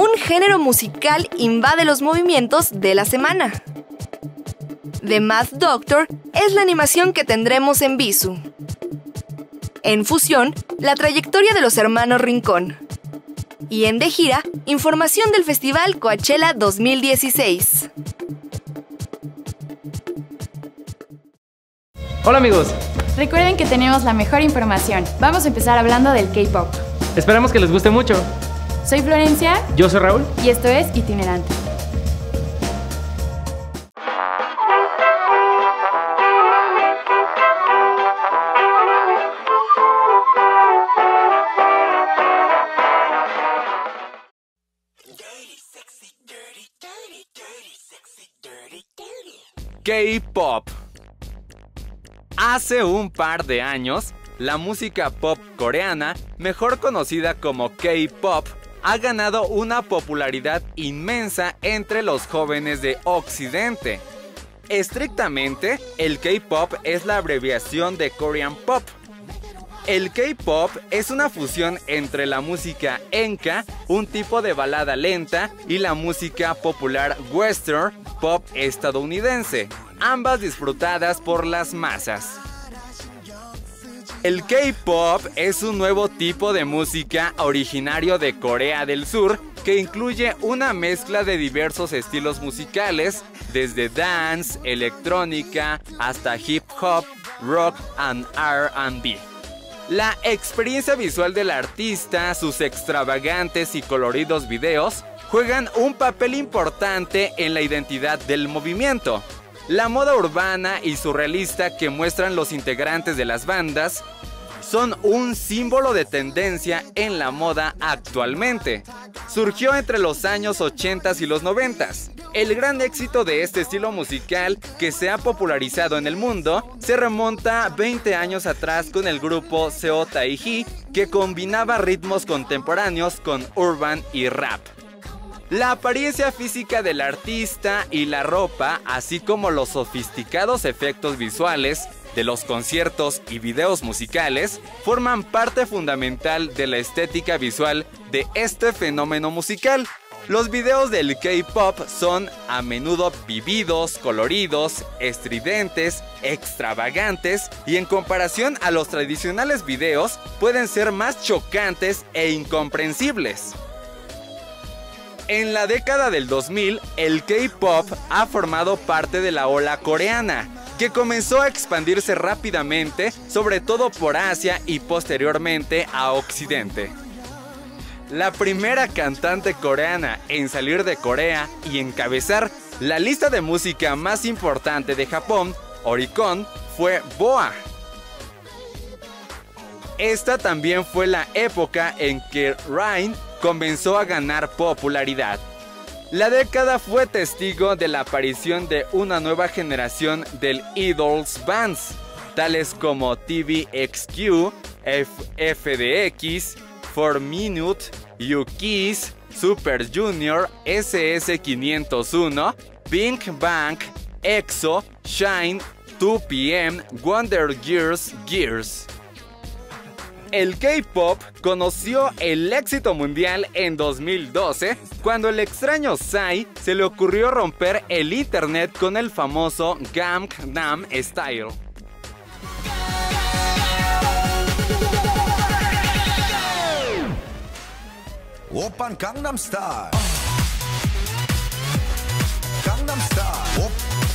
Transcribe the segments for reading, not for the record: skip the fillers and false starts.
un género musical invade los movimientos de la semana. The Math Doctor es la animación que tendremos en Visu. En Fusión, la trayectoria de los hermanos Rincón. Y en De Gira, información del Festival Coachella 2016. Hola amigos. Recuerden que tenemos la mejor información. Vamos a empezar hablando del K-pop. Esperamos que les guste mucho. Soy Florencia. Yo soy Raúl. Y esto es Itinerante. K-pop. Hace un par de años, la música pop coreana, mejor conocida como K-pop, ha ganado una popularidad inmensa entre los jóvenes de Occidente. Estrictamente, el K-pop es la abreviación de Korean Pop. El K-pop es una fusión entre la música enka, un tipo de balada lenta, y la música popular western pop estadounidense, ambas disfrutadas por las masas. El K-pop es un nuevo tipo de música originario de Corea del Sur que incluye una mezcla de diversos estilos musicales, desde dance, electrónica, hasta hip hop, rock and R&B. La experiencia visual del artista, sus extravagantes y coloridos videos, juegan un papel importante en la identidad del movimiento. La moda urbana y surrealista que muestran los integrantes de las bandas son un símbolo de tendencia en la moda actualmente. Surgió entre los años 80 y los 90. El gran éxito de este estilo musical, que se ha popularizado en el mundo, se remonta 20 años atrás con el grupo Seo Taiji, que combinaba ritmos contemporáneos con urban y rap. La apariencia física del artista y la ropa, así como los sofisticados efectos visuales de los conciertos y videos musicales, forman parte fundamental de la estética visual de este fenómeno musical. Los videos del K-pop son a menudo vividos, coloridos, estridentes, extravagantes, y en comparación a los tradicionales videos pueden ser más chocantes e incomprensibles. En la década del 2000, el K-pop ha formado parte de la ola coreana, que comenzó a expandirse rápidamente, sobre todo por Asia y posteriormente a Occidente. La primera cantante coreana en salir de Corea y encabezar la lista de música más importante de Japón, Oricon, fue BoA. Esta también fue la época en que Rain comenzó a ganar popularidad. La década fue testigo de la aparición de una nueva generación del idols bands, tales como TVXQ, FDX, 4Minute, U-Kiss, Super Junior, SS501, Big Bang, EXO, Shine, 2PM, Wonder Girls, Gears. El K-pop conoció el éxito mundial en 2012, cuando el extraño Psy se le ocurrió romper el internet con el famoso Gangnam Style. Oppan Gangnam Style. Gangnam Style.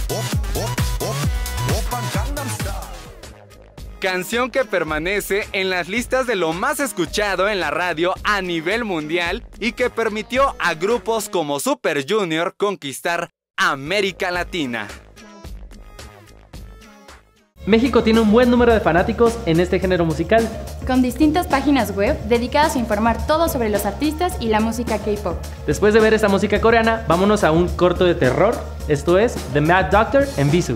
Oppan Gangnam Style. Canción que permanece en las listas de lo más escuchado en la radio a nivel mundial y que permitió a grupos como Super Junior conquistar América Latina. México tiene un buen número de fanáticos en este género musical, con distintas páginas web dedicadas a informar todo sobre los artistas y la música K-pop. Después de ver esta música coreana, vámonos a un corto de terror. Esto es The Math Doctor en Visu.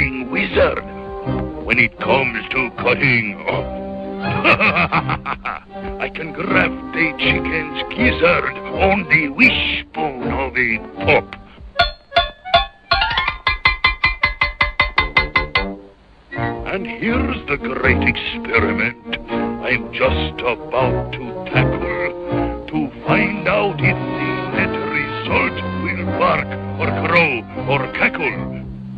cutting wizard when it comes to cutting. I can grab the chicken's gizzard on the wishbone of a pop. And here's the great experiment I'm just about to tackle to find out if the net result will bark or crow or cackle.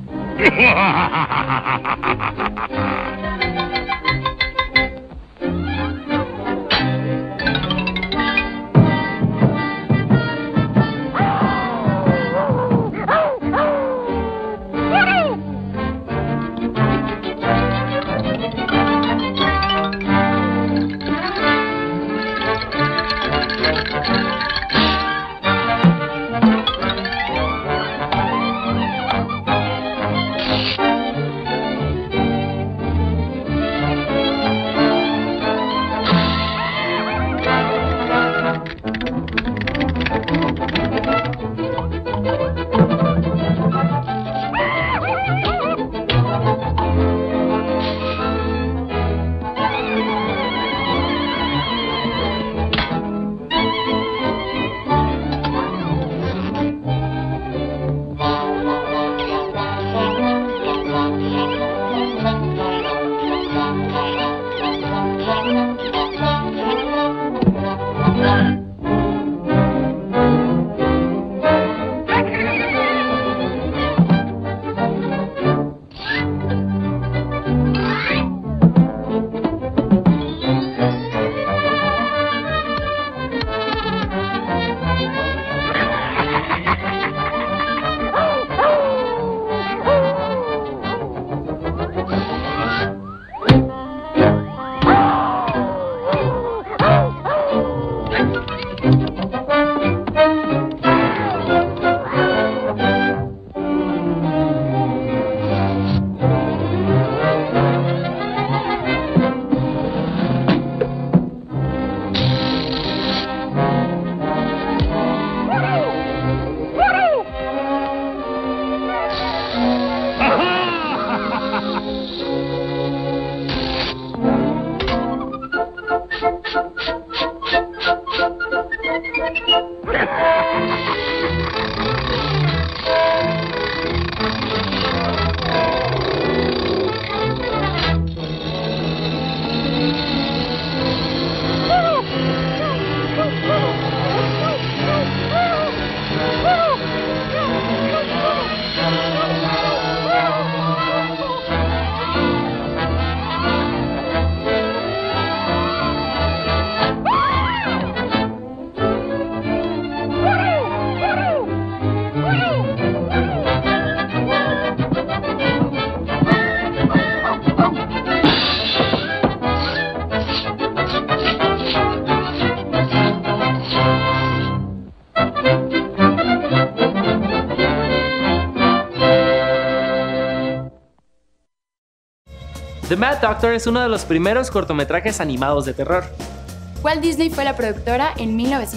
The Mad Doctor es uno de los primeros cortometrajes animados de terror. Walt Disney fue la productora en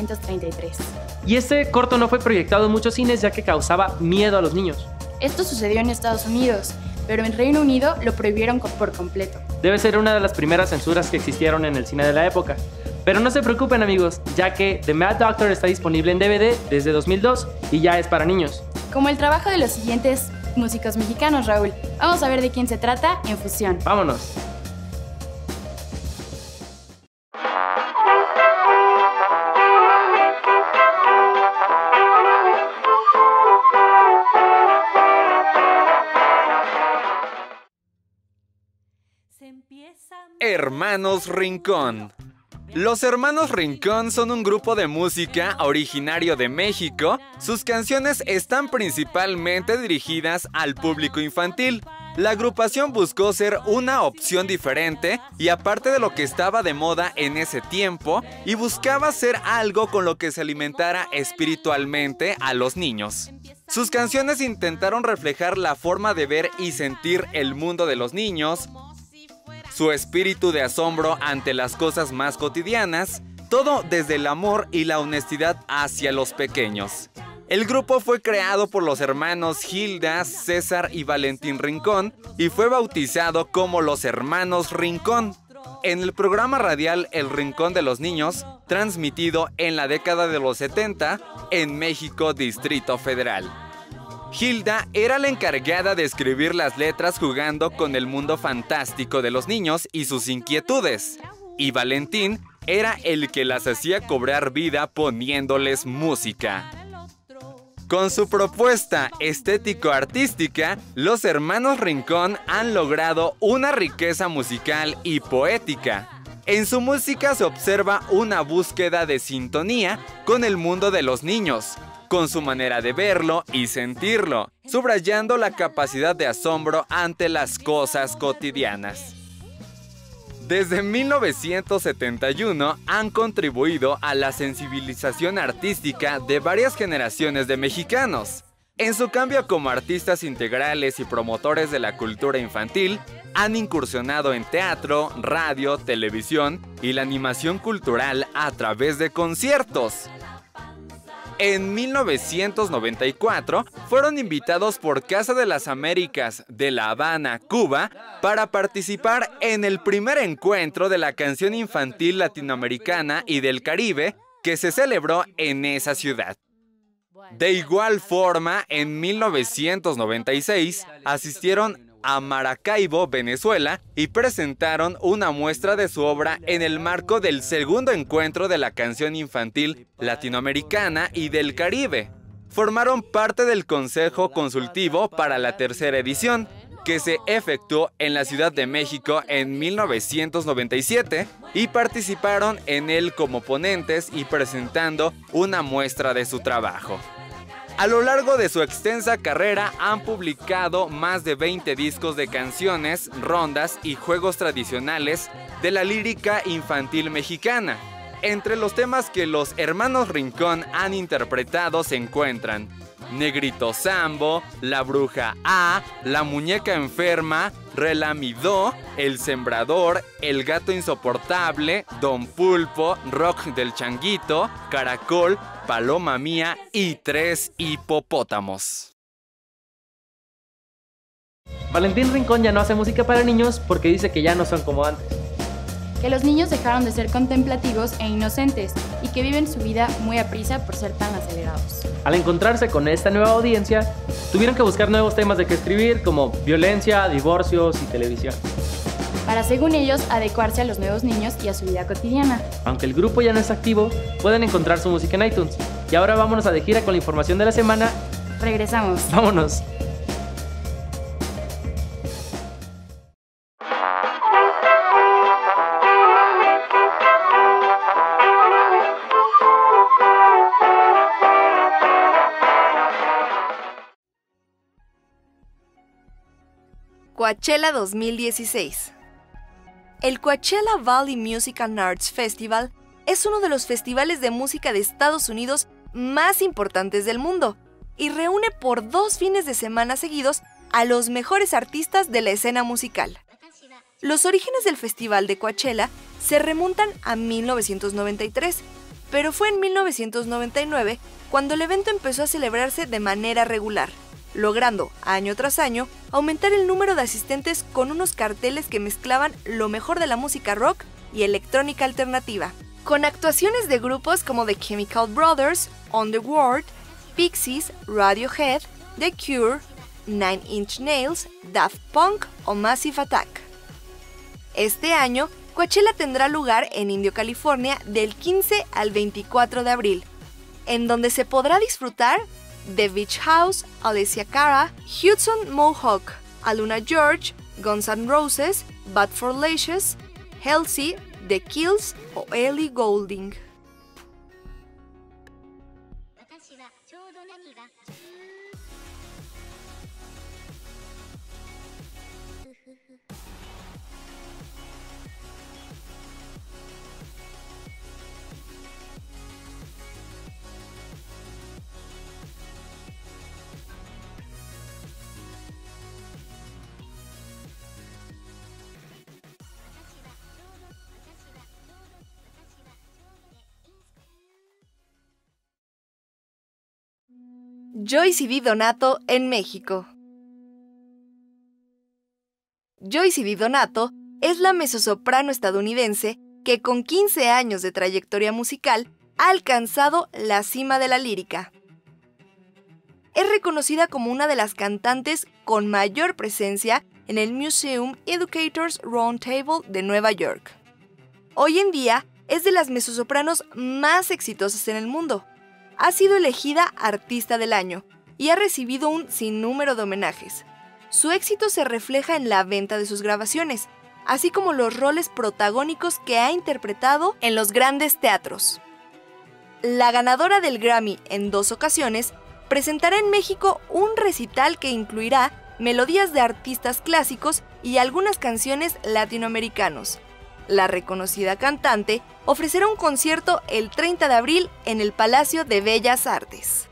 1933. Y este corto no fue proyectado en muchos cines ya que causaba miedo a los niños. Esto sucedió en Estados Unidos, pero en Reino Unido lo prohibieron por completo. Debe ser una de las primeras censuras que existieron en el cine de la época. Pero no se preocupen amigos, ya que The Mad Doctor está disponible en DVD desde 2002 y ya es para niños. Como el trabajo de los siguientes músicos mexicanos, Raúl. Vamos a ver de quién se trata en Fusión. ¡Vámonos! Hermanos Rincón. Los Hermanos Rincón son un grupo de música originario de México. Sus canciones están principalmente dirigidas al público infantil. La agrupación buscó ser una opción diferente y aparte de lo que estaba de moda en ese tiempo, y buscaba hacer algo con lo que se alimentara espiritualmente a los niños. Sus canciones intentaron reflejar la forma de ver y sentir el mundo de los niños, su espíritu de asombro ante las cosas más cotidianas, todo desde el amor y la honestidad hacia los pequeños. El grupo fue creado por los hermanos Hilda, César y Valentín Rincón y fue bautizado como los Hermanos Rincón en el programa radial El Rincón de los Niños, transmitido en la década de los 70 en México, Distrito Federal. Hilda era la encargada de escribir las letras jugando con el mundo fantástico de los niños y sus inquietudes, y Valentín era el que las hacía cobrar vida poniéndoles música. Con su propuesta estético-artística, los hermanos Rincón han logrado una riqueza musical y poética. En su música se observa una búsqueda de sintonía con el mundo de los niños, con su manera de verlo y sentirlo, subrayando la capacidad de asombro ante las cosas cotidianas. Desde 1971 han contribuido a la sensibilización artística de varias generaciones de mexicanos. En su cambio como artistas integrales y promotores de la cultura infantil, han incursionado en teatro, radio, televisión y la animación cultural a través de conciertos. En 1994 fueron invitados por Casa de las Américas de La Habana, Cuba, para participar en el primer encuentro de la canción infantil latinoamericana y del Caribe que se celebró en esa ciudad. De igual forma, en 1996 asistieron a Maracaibo, Venezuela, y presentaron una muestra de su obra en el marco del segundo encuentro de la canción infantil latinoamericana y del Caribe. Formaron parte del Consejo Consultivo para la tercera edición, que se efectuó en la Ciudad de México en 1997, y participaron en él como ponentes y presentando una muestra de su trabajo. A lo largo de su extensa carrera han publicado más de 20 discos de canciones, rondas y juegos tradicionales de la lírica infantil mexicana. Entre los temas que los hermanos Rincón han interpretado se encuentran Negrito Sambo, La Bruja A, La Muñeca Enferma, Relamidó, El Sembrador, El Gato Insoportable, Don Pulpo, Rock del Changuito, Caracol, Paloma Mía y Tres Hipopótamos. Valentín Rincón ya no hace música para niños porque dice que ya no son como antes. Que los niños dejaron de ser contemplativos e inocentes y que viven su vida muy aprisa por ser tan acelerados. Al encontrarse con esta nueva audiencia, tuvieron que buscar nuevos temas de que escribir, como violencia, divorcios y televisión. Para, según ellos, adecuarse a los nuevos niños y a su vida cotidiana. Aunque el grupo ya no es activo, pueden encontrar su música en iTunes. Y ahora vámonos a de gira con la información de la semana. Regresamos. ¡Vámonos! Coachella 2016. El Coachella Valley Music and Arts Festival es uno de los festivales de música de Estados Unidos más importantes del mundo y reúne por 2 fines de semana seguidos a los mejores artistas de la escena musical. Los orígenes del Festival de Coachella se remontan a 1993, pero fue en 1999 cuando el evento empezó a celebrarse de manera regular, logrando, año tras año, aumentar el número de asistentes con unos carteles que mezclaban lo mejor de la música rock y electrónica alternativa, con actuaciones de grupos como The Chemical Brothers, On The World, Pixies, Radiohead, The Cure, Nine Inch Nails, Daft Punk o Massive Attack. Este año, Coachella tendrá lugar en Indio, California, del 15 al 24 de abril, en donde se podrá disfrutar The Beach House, Alessia Cara, Hudson Mohawk, Aluna George, Guns N' Roses, Bad for Lashes, Halsey, The Kills o Ellie Goulding. Joyce Di Donato en México. Joyce Di Donato es la mezzosoprano estadounidense que con 15 años de trayectoria musical ha alcanzado la cima de la lírica. Es reconocida como una de las cantantes con mayor presencia en el Museum Educators Roundtable de Nueva York. Hoy en día es de las mezzosopranos más exitosas en el mundo. Ha sido elegida Artista del Año y ha recibido un sinnúmero de homenajes. Su éxito se refleja en la venta de sus grabaciones, así como los roles protagónicos que ha interpretado en los grandes teatros. La ganadora del Grammy en 2 ocasiones presentará en México un recital que incluirá melodías de artistas clásicos y algunas canciones latinoamericanos. La reconocida cantante ofrecerá un concierto el 30 de abril en el Palacio de Bellas Artes.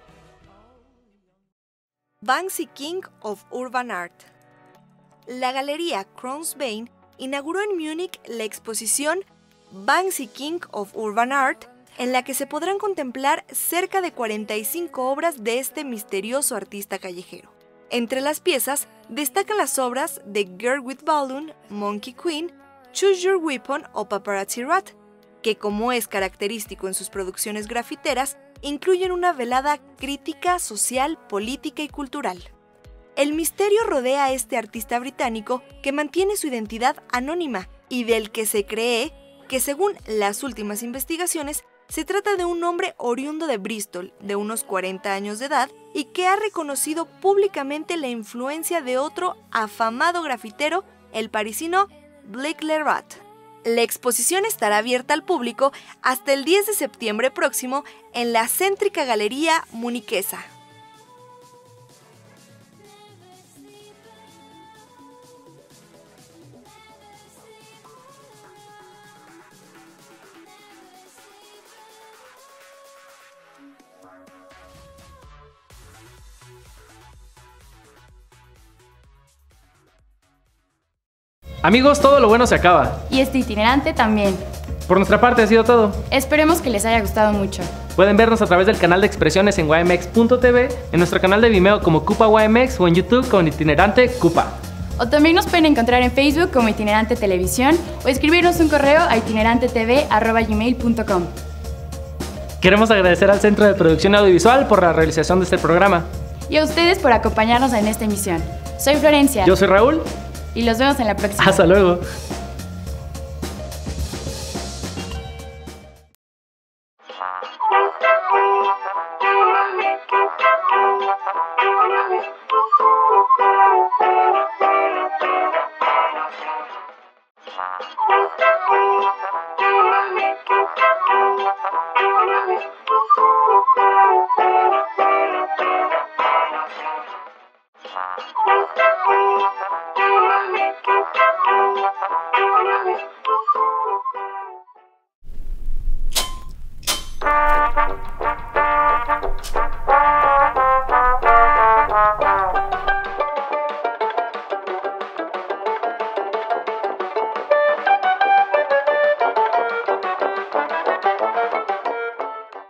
Banksy King of Urban Art. La galería Kronsbein inauguró en Múnich la exposición Banksy King of Urban Art, en la que se podrán contemplar cerca de 45 obras de este misterioso artista callejero. Entre las piezas destacan las obras de Girl with Balloon, Monkey Queen, Choose Your Weapon o Paparazzi Rat, que, como es característico en sus producciones grafiteras, incluyen una velada crítica social, política y cultural. El misterio rodea a este artista británico que mantiene su identidad anónima y del que se cree que, según las últimas investigaciones, se trata de un hombre oriundo de Bristol, de unos 40 años de edad, y que ha reconocido públicamente la influencia de otro afamado grafitero, el parisino Blake Lerat. La exposición estará abierta al público hasta el 10 de septiembre próximo en la céntrica Galería Muniquesa. Amigos, todo lo bueno se acaba. Y este itinerante también. Por nuestra parte ha sido todo. Esperemos que les haya gustado mucho. Pueden vernos a través del canal de expresiones en YMX.tv, en nuestro canal de Vimeo como Cupa YMX o en YouTube con Itinerante Cupa. O también nos pueden encontrar en Facebook como Itinerante Televisión o escribirnos un correo a itinerantetv@gmail.com. Queremos agradecer al Centro de Producción Audiovisual por la realización de este programa. Y a ustedes por acompañarnos en esta emisión. Soy Florencia. Yo soy Raúl. Y los vemos en la próxima. Hasta luego.